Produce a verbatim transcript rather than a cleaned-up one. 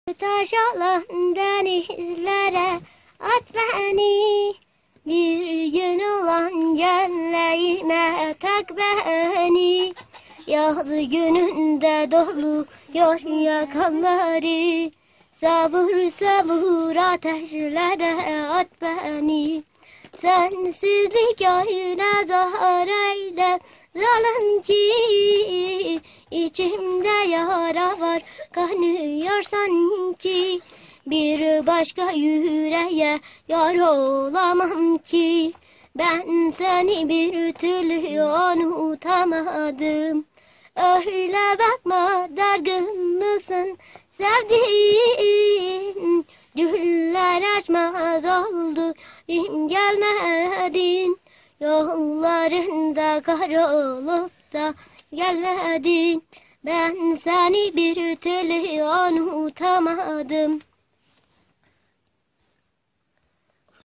Taşalan denizlere at beni, bir gün olan genleğime tak beni. Yaz gününde doluyor yakanları, sabır sabır ateşlere at beni. Sensizlik öyle zahar eyle zalim ki, içimde yara var kanıyor sanki. Bir başka yüreğe yar olamam ki, ben seni bir türlü unutamadım. Öyle bakma, dargın mısın sevdiğim? Güller açmaz oldu, rim gelmedin. Yollarında kahrolup da gelmedin. Ben seni bir türlü unutamadım.